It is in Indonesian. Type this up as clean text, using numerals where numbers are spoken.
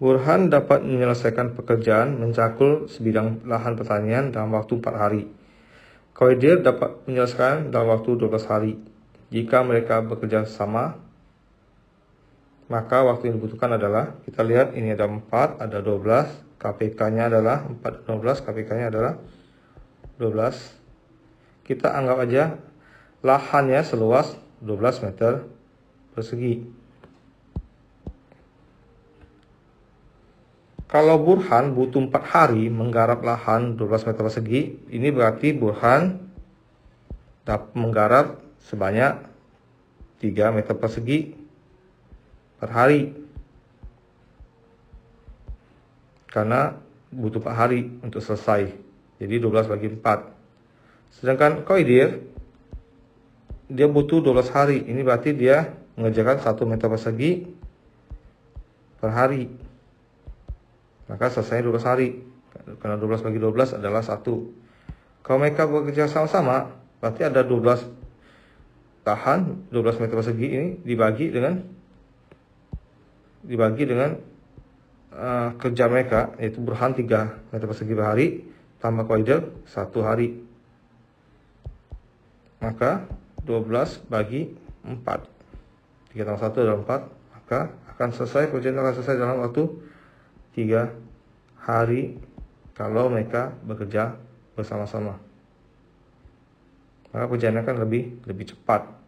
Burhan dapat menyelesaikan pekerjaan mencakul sebidang lahan pertanian dalam waktu 4 hari. Khoidir dapat menyelesaikan dalam waktu 12 hari. Jika mereka bekerja sama, maka waktu yang dibutuhkan adalah, kita lihat ini ada 4, ada 12, KPK-nya adalah 4 dan 12, KPK-nya adalah 12. Kita anggap aja lahannya seluas 12 meter persegi. Kalau Burhan butuh 4 hari menggarap lahan 12 meter persegi, ini berarti Burhan dapat menggarap sebanyak 3 meter persegi per hari. Karena butuh 4 hari untuk selesai. Jadi 12 bagi 4. Sedangkan Khoidir, dia butuh 12 hari. Ini berarti dia mengerjakan 1 meter persegi per hari. Maka selesai 12 hari. Karena 12 bagi 12 adalah 1. Kalau mereka bekerja sama-sama, berarti ada 12 tahan, 12 meter persegi ini dibagi dengan kerja mereka, yaitu Burhan 3 meter persegi per hari, tambah Khoidir 1 hari. Maka 12 bagi 4. 3 tambah 1 adalah 4. Maka akan selesai, pekerjaan akan selesai dalam waktu 3 hari kalau mereka bekerja bersama-sama. Maka pekerjaannya akan lebih cepat.